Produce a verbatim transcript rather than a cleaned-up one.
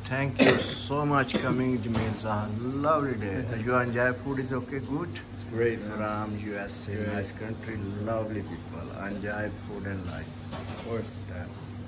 Thank you so much coming Jamil Sir. Lovely day. You enjoy food is okay, good? It's great, man. From U S A, Great. nice country, lovely people. Enjoy food and life. Of course. Yeah.